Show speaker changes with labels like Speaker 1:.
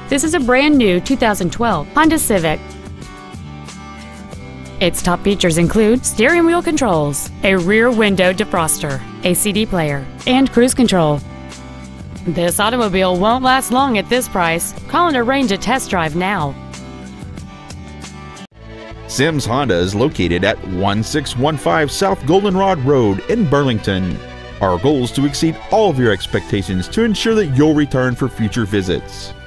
Speaker 1: This is a brand new 2012 Honda Civic. Its top features include steering wheel controls, a rear window defroster, a CD player, and cruise control. This automobile won't last long at this price. Call and arrange a test drive now.
Speaker 2: Sims Honda is located at 1615 South Goldenrod Road in Burlington. Our goal is to exceed all of your expectations to ensure that you'll return for future visits.